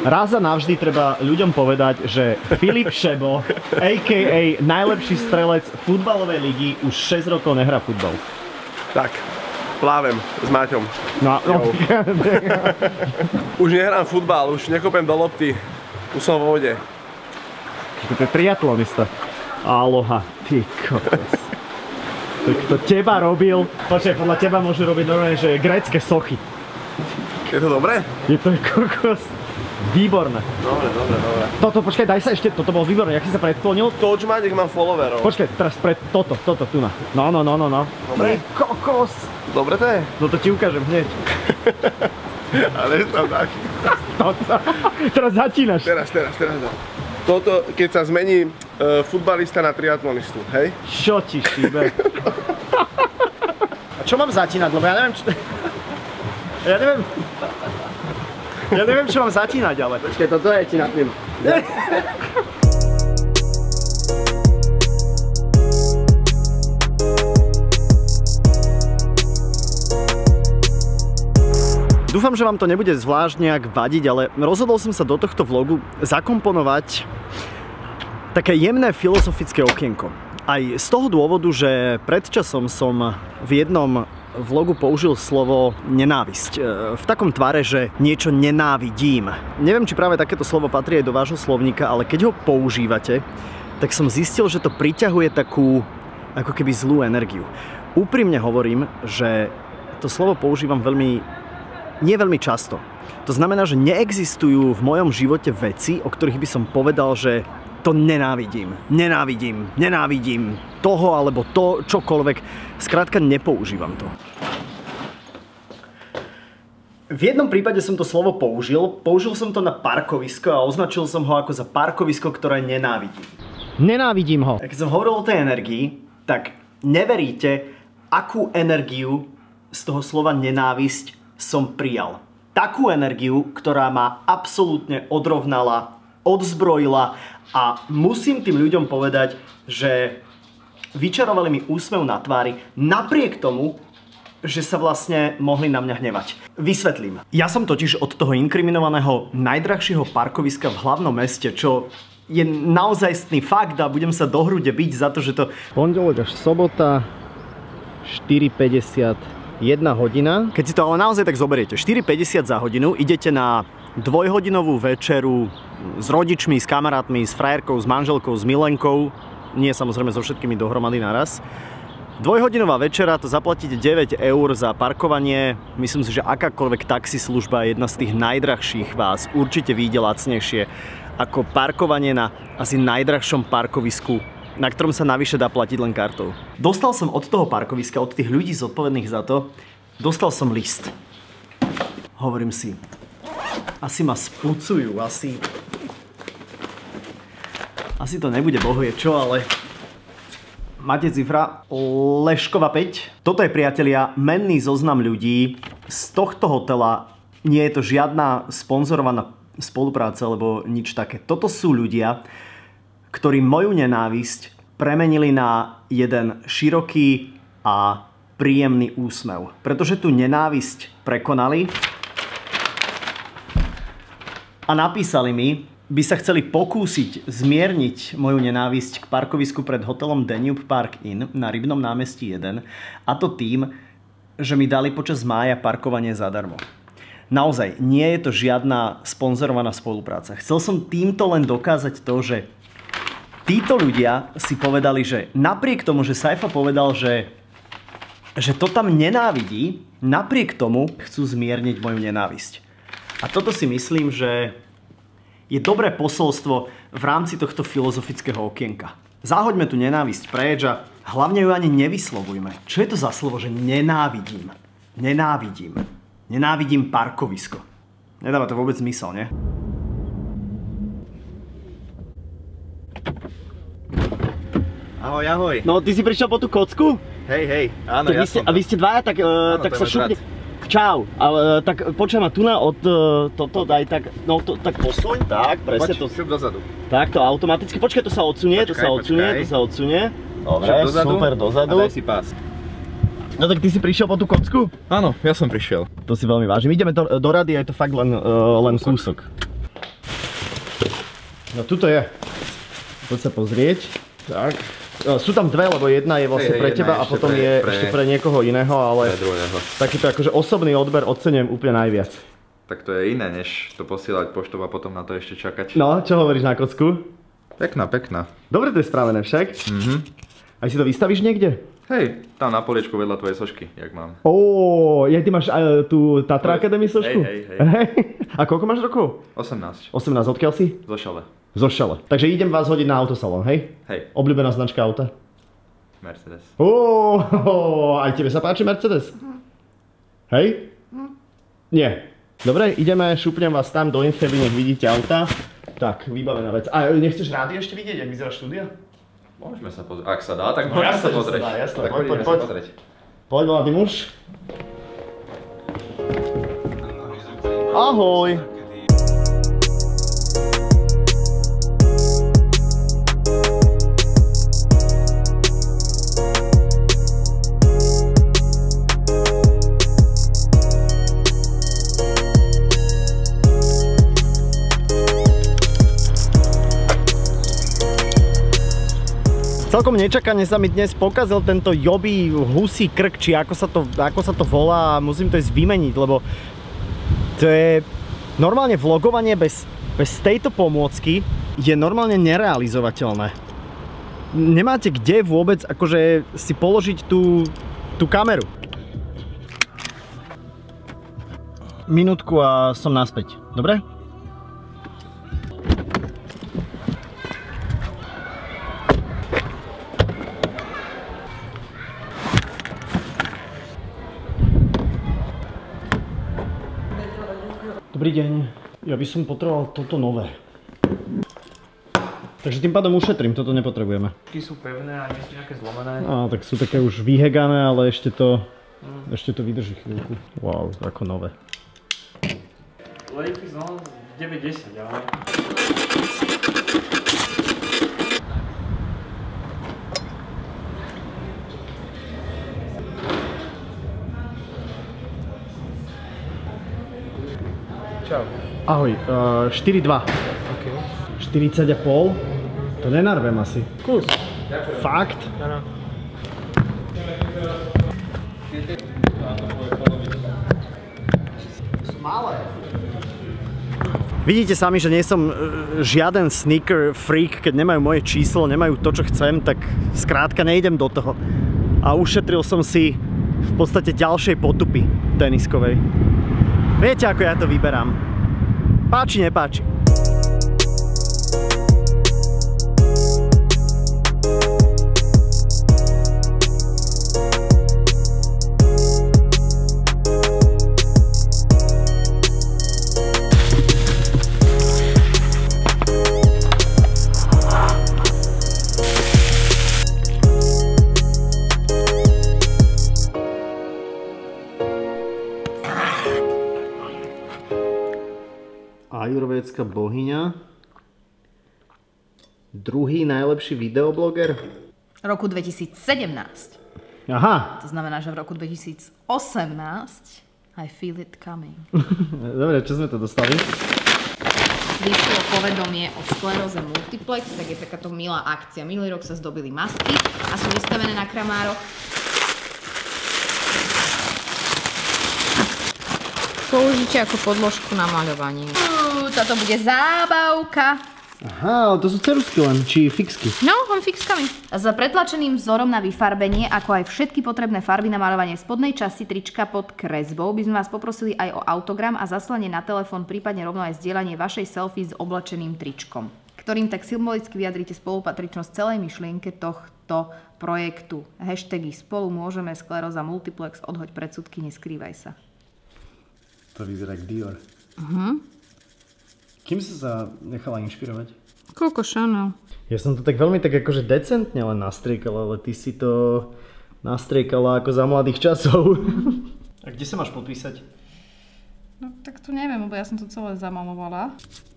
Raz a navždy treba ľuďom povedať, že Filip Šebo, a.k.a. najlepší strelec futbalovej ligy, už 6 rokov nehrá futbal. Tak, plávem s Maťom. No. Už nehrám futbal, už nekopem do lopty. Už som vo vode. To je triatlonista. Aloha, ty kokos. To teba robil. Počkaj, podľa teba môžu robiť normálne, že grécke sochy. Je to dobré? Je to kokos. Výborné. Dobre. Toto, počkaj, daj sa ešte, toto bolo výborné. Jak si sa predklonil? Toč ma, nech mám followerov. Počkaj, teraz toto, tu na. No. Dobre. Ty kokos. Dobre to je? No to ti ukážem hneď. Ale tam dáš. Teraz začínaš. Teraz. Toto, keď sa zmení futbalista na triatlonistu, hej? Čo ti šíbe? A čo mám zatínať, lebo ja neviem, čo... Ja neviem, čo mám zatínať, ale... Počkej, toto je, ti napnem. Dúfam, že vám to nebude zvlášť nejak vadiť, ale rozhodol som sa do tohto vlogu zakomponovať také jemné filozofické okienko. Aj z toho dôvodu, že predčasom som v jednom vlogu použil slovo nenávisť. V takom tvare, že niečo nenávidím. Neviem, či práve takéto slovo patrí aj do vášho slovníka, ale keď ho používate, tak som zistil, že to priťahuje takú ako keby zlú energiu. Úprimne hovorím, že to slovo používam nie veľmi často. To znamená, že neexistujú v mojom živote veci, o ktorých by som povedal, že to nenávidím toho alebo to, čokoľvek. Skrátka nepoužívam to. V jednom prípade som to slovo použil som to na parkovisko a označil som ho ako za parkovisko, ktoré nenávidím. Nenávidím ho. Keď som hovoril o tej energii, tak neveríte, akú energiu z toho slova nenávisť som prijal. Takú energiu, ktorá ma absolútne odrovnala, odzbrojila a musím tým ľuďom povedať, že vyčarovali mi úsmev na tvári napriek tomu, že sa vlastne mohli na mňa hnevať. Vysvetlím. Ja som totiž od toho inkriminovaného najdrahšieho parkoviska v hlavnom meste, čo je naozajstný fakt a budem sa do hrude biť za to, že to... Pondelok až sobota, 4:50. 1 hodina. Keď si to ale naozaj tak zoberiete, 4:50 za hodinu, idete na dvojhodinovú večeru s rodičmi, s kamarátmi, s frajerkou, s manželkou, s milenkou, nie samozrejme so všetkými dohromady naraz. Dvojhodinová večera, to zaplatíte 9 eur za parkovanie. Myslím si, že akákoľvek taxislužba je jedna z tých najdrahších, vás určite vyjde lacnejšie ako parkovanie na asi najdrahšom parkovisku, na ktorom sa navyše dá platiť len kartou. Dostal som od toho parkoviska, od tých ľudí zodpovedných za to, dostal som list. Hovorím si, asi ma spucujú, asi to nebude bohvie čo, ale máte cifra Leškova 5. Toto je, priatelia, menný zoznam ľudí z tohto hotela. Nie je to žiadna sponzorovaná spolupráca, alebo nič také. Toto sú ľudia, ktorí moju nenávisť premenili na jeden široký a príjemný úsmev. Pretože tú nenávisť prekonali a napísali mi, by sa chceli pokúsiť zmierniť moju nenávisť k parkovisku pred hotelom Danube Park Inn na Rybnom námestí 1, a to tým, že mi dali počas mája parkovanie zadarmo. Naozaj, nie je to žiadna sponzorovaná spolupráca. Chcel som týmto len dokázať to, že títo ľudia si povedali, že napriek tomu, že Saifa povedal, že to tam nenávidí, napriek tomu chcú zmierniť moju nenávisť. A toto si myslím, že je dobré posolstvo v rámci tohto filozofického okienka. Zahoďme tú nenávisť preč a hlavne ju ani nevyslovujme. Čo je to za slovo, že nenávidím? Nenávidím. Nenávidím parkovisko. Nedáva to vôbec zmysel, nie? Ahoj, ahoj. No, ty si prišiel po tú kocku? Hej, áno, ja som. A vy ste dvaja, tak sa šupne. Čau, tak počujem ma tu na od toto daj tak, no to tak posuň, tak, presne to. Šup dozadu. Tak to automaticky, počkaj, to sa odsunie, to sa odsunie. Dobre, super, dozadu. A daj si pás. No tak ty si prišiel po tú kocku? Áno, ja som prišiel. To si veľmi vážim. Ideme do rady a je to fakt len kúsok. No tuto je. Poď sa pozrieť. Tak. Sú tam dve, lebo jedna je vlastne pre teba a potom je ešte pre niekoho iného, ale takýto akože osobný odber oceňujem úplne najviac. Tak to je iné, než to posielať poštou a potom na to ešte čakať. No, čo hovoríš na kocku? Pekná, pekná. Dobre to je spravené však. Aj si to vystavíš niekde? Hej, tam na poliečku vedľa tvojej sošky, jak mám. Ty máš tú Tatra Academy sošku? Hej. A koľko máš rokov? 18. 18, odkiaľ si? Zo Šale. Zo Šale. Takže idem vás hodiť na autosalón, hej? Hej. Obľúbená značka auta? Mercedes. Aj tebe sa páči Mercedes? Hej? Nie. Dobre, ideme, šupnem vás tam do Infeby, nech vidíte auta. Tak, vybavená vec. A nechceš rádio ešte vidieť, jak vyzerá štúdia? Môžeme sa pozrieť. Ak sa dá, tak môžeme sa pozrieť. Jasné, tak poď. Poď, mladý muž. Ahoj. Celkom nečakane sa mi dnes pokazil tento jobý husí krk, či ako sa to volá, musím to ísť vymeniť, lebo to je normálne vlogovanie bez tejto pomôcky je normálne nerealizovateľné. Nemáte kde vôbec akože si položiť tú kameru. Minútku a som naspäť, dobre? Dobrý deň, ja by som potreboval toto nové. Takže tým pádom ušetrím, toto nepotrebujeme. Sú pevné a nie sú nejaké zlomené. Tak sú také už vyhegané, ale ešte to vydrží chvíľku. Wow, ako nové. Lejky z 90, ale... Čau. Ahoj, 4,2. OK. 40,5. To nenarvem asi. Kus. Fakt? Áno. Malé. Vidíte sami, že nie som žiaden sneaker freak, keď nemajú moje číslo, nemajú to, čo chcem, tak skrátka nejdem do toho. A ušetril som si v podstate ďalšej potupy teniskovej. Viete, ako ja to vyberám. Páči, nepáči. Ajurvédská bohyňa. Druhý najlepší videobloger? Roku 2017. Aha. To znamená, že v roku 2018 I feel it coming. Dobre, čo sme to dostali? Zvýšilo povedomie o skleróze multiplex, tak je takáto milá akcia. Minulý rok sa zdobili masky a sú vystavené na Kramároch. Použite ako podložku na maľovanie. Toto bude zábavka. Aha, ale to sú ceruzky len, či fixky? No, len fixkami. S pretlačeným vzorom na vyfarbenie, ako aj všetky potrebné farby na maľovanie spodnej časti trička pod kresbou, by sme vás poprosili aj o autogram a zaslanie na telefón, prípadne rovno aj zdieľanie vašej selfie s oblečeným tričkom, ktorým tak symbolicky vyjadrite spolupatričnosť celej myšlienke tohto projektu. Hashtagy spolu môžeme, skleróza multiplex, odhoď predsudky, neskrývaj sa. To vyzerá jak Dior. Kým si sa nechala inšpirovať? Coco Chanel. Ja som to tak veľmi tak akože decentne len nastriekala, ale ty si to nastriekala ako za mladých časov. A kde sa máš podpísať? No tak to neviem, lebo ja som to celé zamalovala.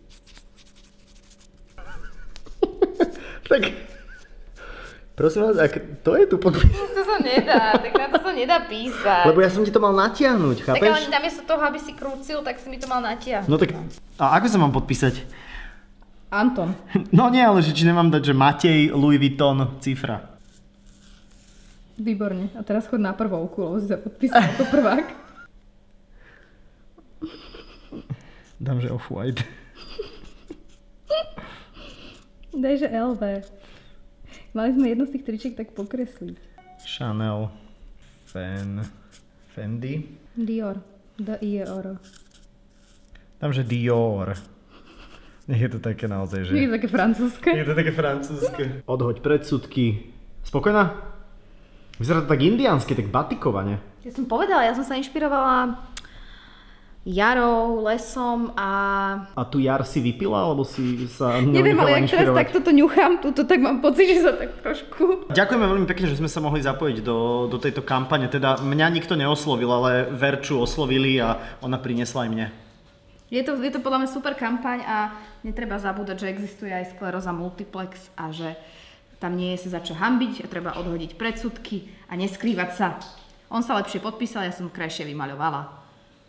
Tak, prosím vás, to je tu podpis. To sa nedá, tak na to sa nedá písať. Lebo ja som ti to mal natiahnuť, chápeš? Tak ale namiesto toho, aby si krúcil, tak si mi to mal natiahnuť. No tak, a ako sa mám podpísať? Anton. No nie, ale že či nemám dať, že Matej, Louis Vuitton, cifra. Výborne. A teraz chod na prvovku, lebo si sa podpísal ako prvák. Dám, že off-white. Daj, že LV. Mali sme jedno z tých tričiek tak pokresliť. Chanel. Fendi. Dior. D-I-E-O-R. Dám, že Dior. Nech je to také naozaj, že... Je to také francúzske. Je to také francúzske. Odhoď predsudky. Spokojná? Vyzerá to tak indiánsky, tak batikovane. Ja som povedala, ja som sa inšpirovala jarou, lesom a... A tu jar si vypila, alebo si sa Neviem, ale jak teraz inšpirovať? takto to ňuchám, túto, tak mám pocit, že sa tak trošku... Ďakujeme veľmi pekne, že sme sa mohli zapojiť do tejto kampane. Teda mňa nikto neoslovil, ale Verču oslovili a ona priniesla aj mne. Je to podľa mňa super kampaň a netreba zabúdať, že existuje aj skleróza multiplex a že tam nie je sa za čo hanbiť a treba odhodiť predsudky a neskrývať sa. On sa lepšie podpísal, ja som krajšie vymaľovala.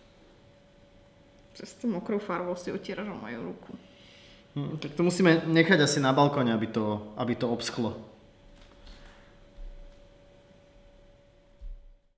Cez tú mokrú farbou si utieraš o moju ruku. Tak to musíme nechať asi na balkóne, aby to obschlo.